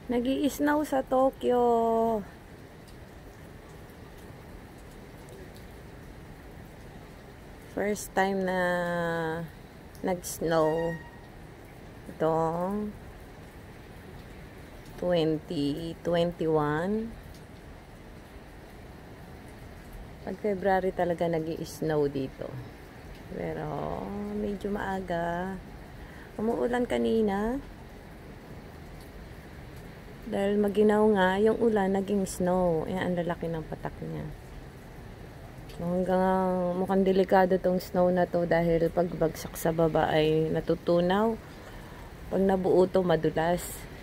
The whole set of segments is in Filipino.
Nag-i-snow sa Tokyo. First time na nag-snow itong 2021. Pag February talaga nag-i-snow dito. Pero medyo maaga. Umuulan kanina. Dahil maginaw nga, yung ulan naging snow. Ayan, ang lalaki ng patak niya. So, hanggang mukhang delikado tong snow na to dahil pagbagsak sa baba ay natutunaw. Pag nabuo to, madulas.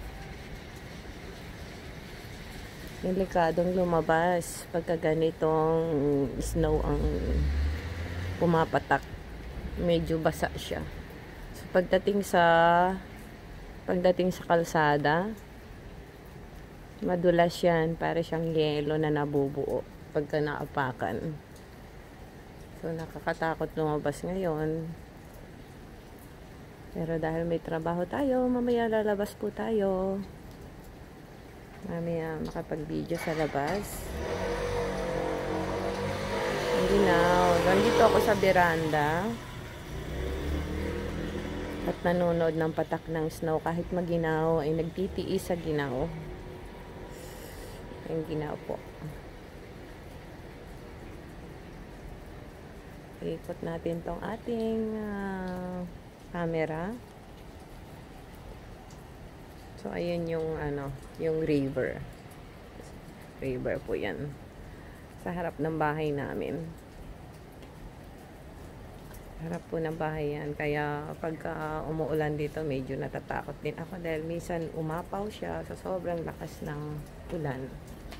Delikadong lumabas pagka ganitong snow ang pumapatak. Medyo basa siya. So, pagdating sa kalsada, madulas yan, para siyang yelo na nabubuo pagka naapakan. So nakakatakot lumabas ngayon, pero dahil may trabaho tayo, mamaya lalabas po tayo, mamaya makapag-video sa labas. Hindi na, nandito ako sa veranda at nanonood ng patak ng snow. Kahit maginaw ay nagtitiis sa ginaw. Yung ginaw po. Ikot natin tong ating camera. So ayun yung yung river. River po 'yan. Sa harap ng bahay namin. Harap po ng bahay 'yan, kaya pagka umuulan dito medyo natatakot din ako dahil minsan umapaw siya sa sobrang lakas ng ulan.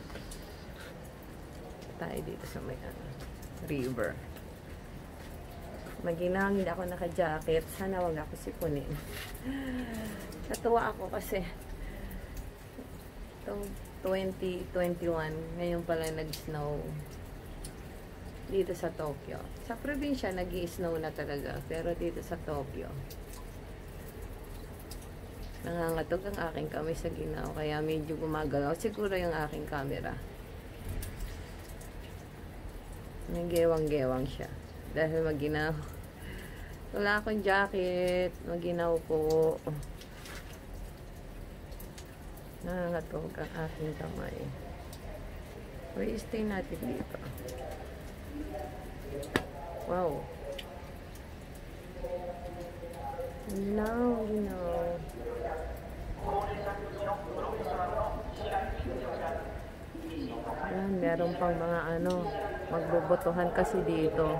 Tayo dito sa may river. Maginang, hindi ako naka-jacket. Sana wag ako sipunin. Natuwa ako kasi itong 2021 ngayon pala nag-snow dito sa Tokyo. Sa probinsya nag-i-snow na talaga, pero dito sa Tokyo nangangatog ang aking kamay sa ginaw, kaya medyo gumagalaw siguro yung aking camera. Nagewang-gewang siya dahil maginaw. Wala akong jacket, maginaw po. Nangangatog ang aking kamay. Pwede stay natin dito. Wow. Ginaw. Ayan, meron pang mga magbobotohan kasi dito.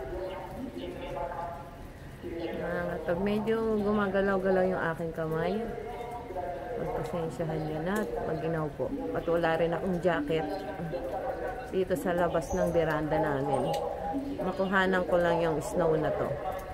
Pag medyo gumagalaw-galaw yung aking kamay, pagpasensyahan nyo na at maginaw po. At wala rin akong jacket dito sa labas ng veranda namin. Makuhanan ko lang yung snow na to.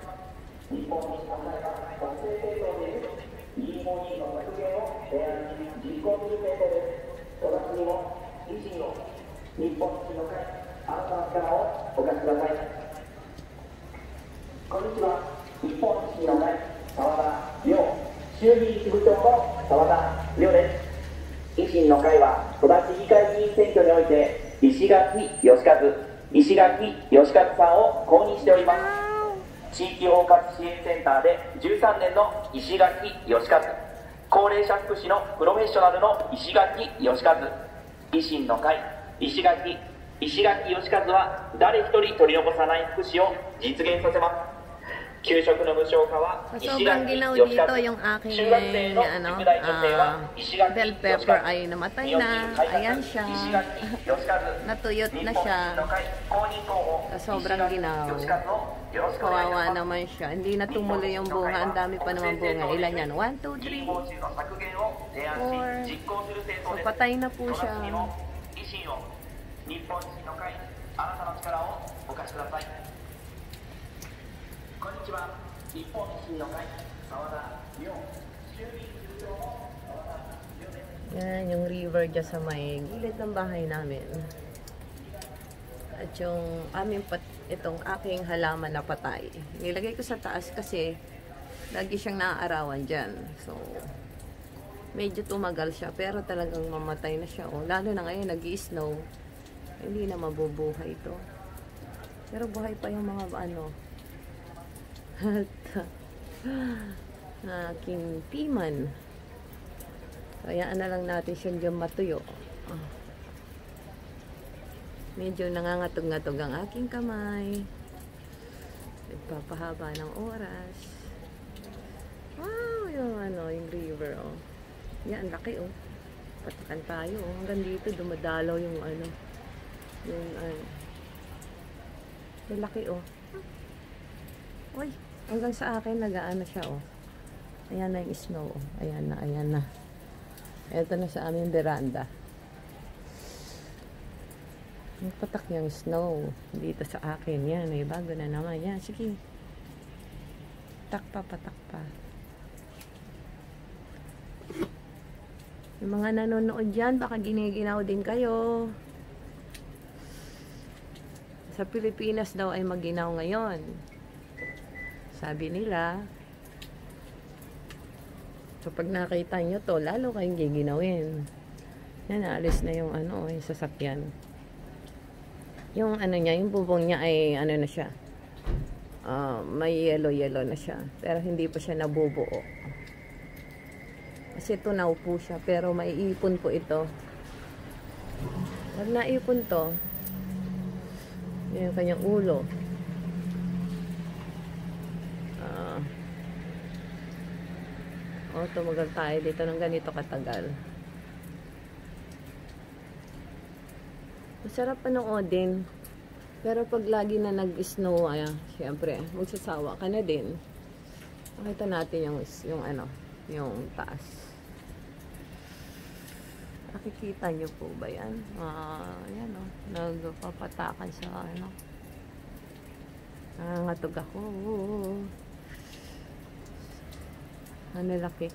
Sobrang ginaw dito yung aking bell pepper ay namatay na. Ayan siya. Natuyot na siya. Sobrang ginaw. Kawawa naman siya. Hindi na tumuloy yung bunga. Ang dami pa naman bunga. Ilan yan? 1, 2, 3, 4. So patay na po siya. Yan yung river dyan sa may gilid ng bahay namin. At yung itong aking halaman na patay, nilagay ko sa taas kasi lagi siyang naaarawan dyan. So medyo tumagal siya, pero talagang mamatay na siya. Oh. Lalo na ngayon, nag-i-snow. Hindi na mabubuhay ito. Pero buhay pa yung mga ano. Aking piman. Hayaan na lang natin siya dyan matuyo. Oh. Medyo nangangatog-ngatog ang aking kamay. Nagpapahaba ng oras. Wow, yung ano, yung river, oh. Yan, laki, oh. Patakan tayo, oh. Hanggang dito, dumadalaw yung ano. Yung, laki, oh. Uy, hanggang sa akin, nagaano siya, oh. Ayan na yung snow, oh. Ayan na, ayan na. Ito na sa aming veranda. Yung patak yung snow dito sa akin. Yan, may bago na naman. Yan, sige. Patak pa. Yung mga nanonood dyan, baka giniginaw din kayo. Sa Pilipinas daw ay maginaw ngayon. Sabi nila. So, pag nakita nyo to, lalo kayong giginawin. Yan, naalis na yung ano, yung sasakyan. Yung ano niya, yung bubong niya ay ano na siya. May yellow na siya. Pero hindi pa siya nabubuo. Kasi tunaw po siya. Pero may ipon po ito. Pag naipon to, yun yung kanyang ulo. Tumagal tayo dito ng ganito katagal. Masarap panoodin. Pero pag lagi na nag-snow, syempre, magsasawa ka na din. Makita natin yung ano, yung taas. Nakikita nyo po ba yan? Yan o. Nagpapatakan sa ano. Nangangatog ako. Ano laki.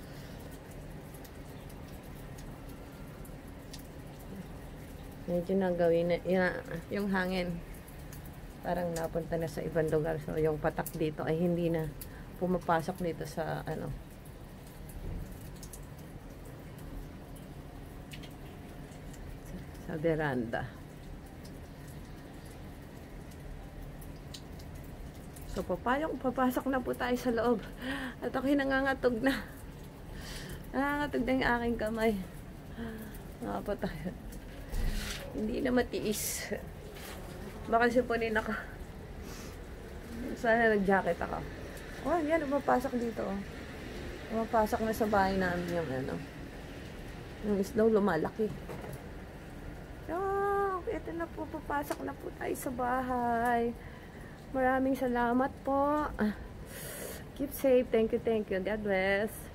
Medyo nagawin na, yung hangin parang napunta na sa ibang lugar. So, yung patak dito ay hindi na pumapasok dito sa ano. Sa veranda. So, papasok na po tayo sa loob. At ako'y nangangatog na. Nangangatog na yung aking kamay. Nga po tayo. Hindi na matiis. Baka sipunin ako. Sana nag-jacket ako. Oh, yan. Umapasok dito. Umapasok na sa bahay namin yung ano. Yung snow lumalaki. Oh, ito na po. Papasok na po tayo sa bahay. Maraming salamat po. Keep safe. Thank you. God bless.